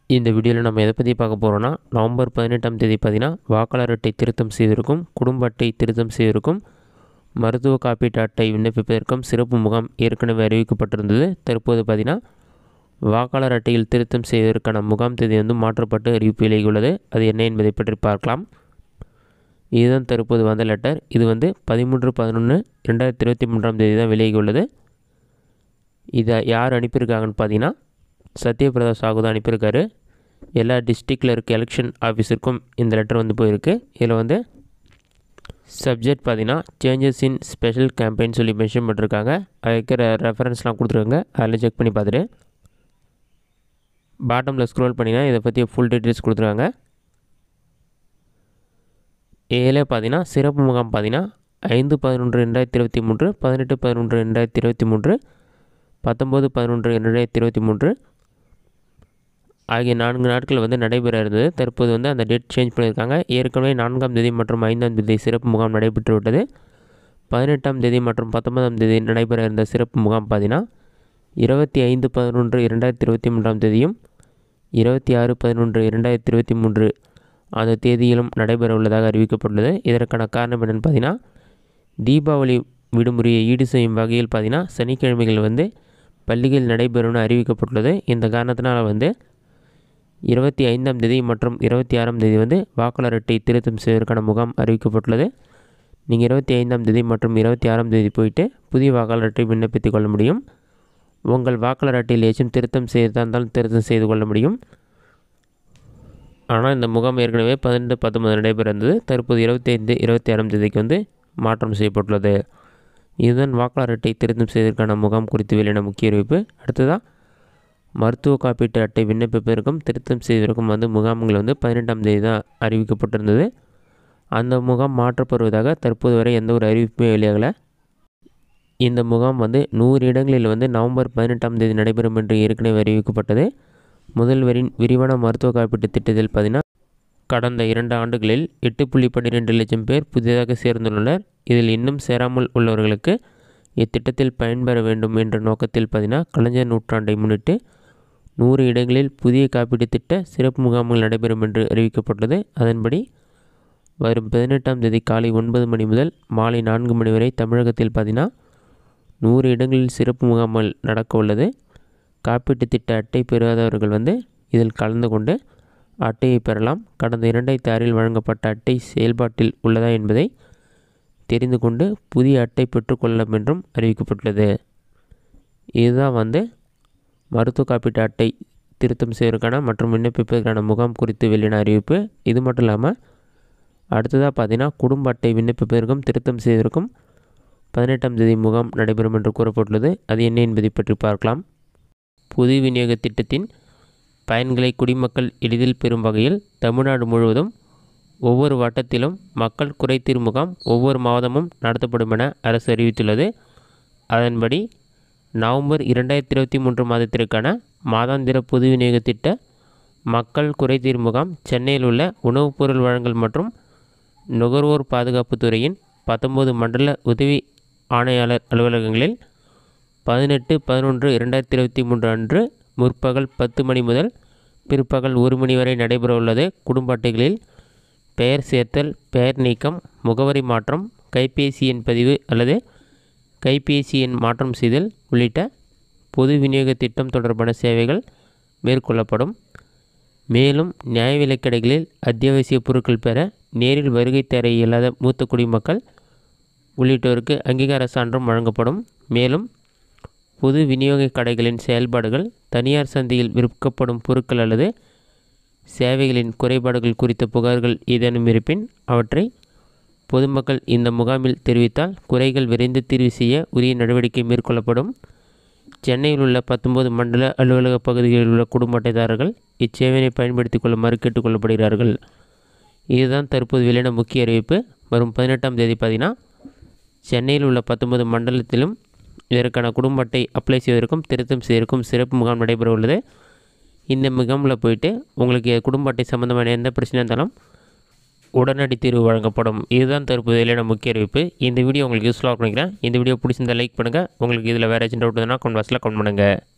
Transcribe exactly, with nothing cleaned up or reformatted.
இந்த வீடியோவில் நம்ம எதை பற்றி பார்க்க போகிறோன்னா நவம்பர் பதினெட்டாம் தேதி பார்த்தீங்கன்னா வாக்காளர் அட்டை திருத்தம் செய்திருக்கும், குடும்ப அட்டை திருத்தம் செய்திருக்கும், மருத்துவ காப்பீட்டு அட்டை விண்ணப்பிப்பதற்கும் சிறப்பு முகாம் ஏற்கனவே அறிவிக்கப்பட்டிருந்தது. தற்போது பார்த்தீங்கன்னா வாக்காளர் அட்டையில் திருத்தம் செய்வதற்கான முகாம் தேதி வந்து மாற்றப்பட்டு அறிவிப்பு வெளியுள்ளது. அது என்ன என்பதை பற்றி பார்க்கலாம். இதுதான் தற்போது வந்த லெட்டர். இது வந்து பதிமூன்று பதினொன்று ரெண்டாயிரத்தி இருபத்தி மூன்றாம் தேதி தான் வெளியாகியுள்ளது. இதை யார் அனுப்பியிருக்காங்கன்னு பார்த்தீங்கன்னா சத்யபிரதா சாகு தான் அனுப்பியிருக்காரு. எல்லா டிஸ்ட்ரிக்டில் இருக்க எலெக்ஷன் ஆஃபீஸருக்கும் இந்த லெட்டர் வந்து போயிருக்கு. இதில் வந்து சப்ஜெக்ட் பார்த்தீங்கன்னா சேஞ்சஸ் இன் ஸ்பெஷல் கேம்பெயின் சொல்லி மென்ஷன் பண்ணிருக்காங்க. அது இருக்கிற ரெஃபரன்ஸ்லாம் கொடுத்துருக்காங்க. அதில் செக் பண்ணி பார்த்துட்டு பாட்டமில் ஸ்க்ரோல் பண்ணிங்கன்னா இதை பற்றி ஃபுல் டீட்டெயில்ஸ் கொடுத்துருக்காங்க. இதில் பார்த்தீங்கன்னா சிறப்பு முகாம் பார்த்தீங்கன்னா ஐந்து பதினொன்று ரெண்டாயிரத்தி இருபத்தி மூன்று பதினெட்டு பதினொன்று ரெண்டாயிரத்தி இருபத்தி மூன்று பத்தொம்போது பதினொன்று ரெண்டாயிரத்தி இருபத்தி மூன்று ஆகிய நான்கு நாட்கள் வந்து நடைபெற இருந்தது. தற்போது வந்து அந்த டேட் சேஞ்ச் பண்ணியிருக்காங்க. ஏற்கனவே நான்காம் தேதி மற்றும் ஐந்தாம் தேதி சிறப்பு முகாம் நடைபெற்று விட்டது. பதினெட்டாம் தேதி மற்றும் பத்தொன்பதாம் தேதி நடைபெற இருந்த சிறப்பு முகாம் பார்த்தீங்கன்னா இருபத்தி ஐந்து பதினொன்று இரண்டாயிரத்தி இருபத்தி மூன்றாம் தேதியும் இருபத்தி ஆறு பதினொன்று இரண்டாயிரத்தி இருபத்தி மூன்று அந்த தேதியிலும் நடைபெற உள்ளதாக அறிவிக்கப்பட்டுள்ளது. இதற்கான காரணம் என்னென்னு பார்த்தீங்கன்னா தீபாவளி விடுமுறையை ஈடு செய்யும் வகையில் பார்த்தீங்கன்னா சனிக்கிழமைகள் வந்து பள்ளிகள் நடைபெறும்னு அறிவிக்கப்பட்டுள்ளது. இந்த காரணத்தினால் வந்து இருபத்தி ஐந்தாம் தேதி மற்றும் இருபத்தி ஆறாம் தேதி வந்து வாக்காளர் அட்டை திருத்தம் செய்வதற்கான முகாம் அறிவிக்கப்பட்டுள்ளது. நீங்கள் இருபத்தி ஐந்தாம் தேதி மற்றும் இருபத்தி ஆறாம் தேதி போயிட்டு புதிய வாக்காளர் அட்டை விண்ணப்பித்துக் கொள்ள முடியும். உங்கள் வாக்காளர் அட்டையில் ஏச்சும் திருத்தம் செய்தா இருந்தாலும் திருத்தம் செய்து கொள்ள முடியும். ஆனால் இந்த முகாம் ஏற்கனவே பதினெட்டு பத்தொன்பது நடைபெற இருந்தது. தற்போது இருபத்தி ஐந்து இருபத்தி ஆறாம் தேதிக்கு வந்து மாற்றம் செய்யப்பட்டுள்ளது. இதுதான் வாக்காளர் அட்டை திருத்தம் செய்வதற்கான முகாம் குறித்து வெளியான முக்கிய அறிவிப்பு. அடுத்ததாக மருத்துவ காப்பீட்டு அட்டை விண்ணப்பிப்பதற்கும் திருத்தம் செய்வதற்கும் வந்து முகாம்கள் வந்து பதினெட்டாம் தேதி தான் அறிவிக்கப்பட்டிருந்தது. அந்த முகாம் மாற்றப்படுவதாக தற்போது வரை எந்த ஒரு அறிவிப்புமே வெளியாகலை. இந்த முகாம் வந்து நூறு இடங்களில் வந்து நவம்பர் பதினெட்டாம் தேதி நடைபெறும் என்று ஏற்கனவே அறிவிக்கப்பட்டது. முதல்வரின் விரிவான மருத்துவ காப்பீட்டு திட்டத்தில் பார்த்தீங்கன்னா கடந்த இரண்டு ஆண்டுகளில் எட்டு புள்ளி பன்னிரெண்டு லட்சம் பேர் புதிதாக சேர்ந்துள்ளனர். இதில் இன்னும் சேராமல் உள்ளவர்களுக்கு இத்திட்டத்தில் பயன்பெற வேண்டும் என்ற நோக்கத்தில் பார்த்தீங்கன்னா கலைஞர் நூற்றாண்டை முன்னிட்டு நூறு இடங்களில் புதிய காப்பீட்டு திட்ட சிறப்பு முகாம்கள் நடைபெறும் என்று அறிவிக்கப்பட்டது. அதன்படி வரும் பதினெட்டாம் தேதி காலை ஒன்பது மணி முதல் மாலை நான்கு மணி வரை தமிழகத்தில் பார்த்தீங்கன்னா நூறு இடங்களில் சிறப்பு முகாம்கள் நடக்க உள்ளது. காப்பீட்டு திட்ட அட்டை பெறாதவர்கள் வந்து இதில் கலந்து கொண்டு அட்டையை பெறலாம். கடந்த இரண்டாயிரத்தி ஆறில் வழங்கப்பட்ட அட்டை செயல்பாட்டில் உள்ளதா என்பதை தெரிந்து கொண்டு புதிய அட்டை பெற்றுக்கொள்ளலாம் என்றும் அறிவிக்கப்பட்டுள்ளது. இதுதான் வந்து மருத்துவ காப்பீட்டு அட்டை திருத்தம் செய்வதற்கான மற்றும் விண்ணப்பிப்பதற்கான முகாம் குறித்து வெளியான அறிவிப்பு. இது மட்டும் இல்லாமல் அடுத்ததாக பார்த்தீங்கன்னா குடும்ப அட்டை விண்ணப்பிப்பதற்கும் திருத்தம் செய்வதற்கும் பதினெட்டாம் தேதி முகாம் நடைபெறும் என்று கூறப்பட்டுள்ளது. அது என்ன என்பதை பற்றி பார்க்கலாம். பொது விநியோக திட்டத்தின் பயன்களை குடிமக்கள் எளிதில் பெறும் வகையில் தமிழ்நாடு முழுவதும் ஒவ்வொரு வட்டத்திலும் மக்கள் குறைதீர் முகாம் ஒவ்வொரு மாதமும் நடத்தப்படும் என அரசு அறிவித்துள்ளது. அதன்படி நவம்பர் இரண்டாயிரத்தி இருபத்தி மூன்று மாதத்திற்கான மாதாந்திர பொது விநியோக திட்ட மக்கள் குறைதீர் முகாம் சென்னையில் உள்ள உணவுப் பொருள் வழங்கல் மற்றும் நுகர்வோர் பாதுகாப்பு துறையின் பத்தொன்பது மண்டல உதவி ஆணையாளர் அலுவலகங்களில் பதினெட்டு பதினொன்று இரண்டாயிரத்தி இருபத்தி மூன்று அன்று முற்பகல் பத்து மணி முதல் பிற்பகல் ஒரு மணி வரை நடைபெற உள்ளது. குடும்ப அட்டைகளில் பெயர் சேர்த்தல், பெயர் நீக்கம், முகவரி மாற்றம், கைபேசி எண் பதிவு அல்லது கைபேசி எண் மாற்றம் செய்தல் உள்ளிட்ட பொது விநியோக திட்டம் தொடர்பான சேவைகள் மேற்கொள்ளப்படும். மேலும் நியாய விலைக் கடைகளில் அத்தியாவசிய பொருட்கள் பெற நேரில் வருகை தர இயலாத மூத்த குடிமக்கள் உள்ளிட்டோருக்கு அங்கீகார சான்றும் வழங்கப்படும். மேலும் பொது விநியோக கடைகளின் செயல்பாடுகள், தனியார் சந்தையில் விற்கப்படும் பொருட்கள் அல்லது சேவைகளின் குறைபாடுகள் குறித்த புகார்கள் ஏதேனும் இருப்பின் அவற்றை பொதுமக்கள் இந்த முகாமில் தெரிவித்தால் குறைகள் விரைந்து தீர்வு செய்ய உரிய நடவடிக்கை மேற்கொள்ளப்படும். சென்னையில் உள்ள பத்தொன்பது மண்டல அலுவலக பகுதிகளில் உள்ள குடும்ப அட்டைதாரர்கள் இச்சேவையை பயன்படுத்திக் கொள்ளுமாறு கேட்டுக்கொள்ளப்படுகிறார்கள். இதுதான் தற்போது வெளியான முக்கிய அறிவிப்பு. வரும் பதினெட்டாம் தேதி பார்த்தீங்கன்னா சென்னையில் உள்ள பத்தொன்பது மண்டலத்திலும் இதற்கான குடும்ப அட்டை அப்ளை செய்வதற்கும் திருத்தம் செய்வதற்கும் சிறப்பு முகாம் நடைபெற உள்ளது. இந்த முகாமில் போயிட்டு உங்களுக்கு குடும்ப அட்டை சம்மந்தமான எந்த பிரச்சனை இருந்தாலும் உடனடி தீர்வு வழங்கப்படும். இதுதான் தற்போது வெளியான முக்கிய அறிவிப்பு. இந்த வீடியோ உங்களுக்கு யூஸ்ஃபுல்லாக நினைக்கிறேன். இந்த வீடியோ பிடிச்சிருந்தால் லைக் பண்ணுங்கள். உங்களுக்கு இதில் வேறு ஏதாச்சும் டவுட் இருந்தால் கமெண்ட் பாக்ஸில் கமெண்ட் பண்ணுங்கள்.